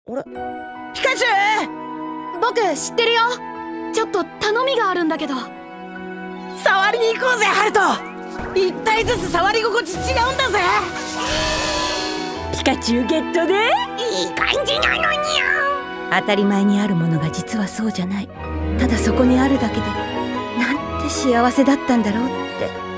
俺ピカチュウ！ 僕知ってるよ。ちょっと頼みがあるんだけど。 触りに行こうぜハルト。一体ずつ触り心地違うんだぜ。 ピカチュウゲットでいい感じなのにゃ。 当たり前にあるものが実はそうじゃない。ただそこにあるだけでなんて幸せだったんだろうって。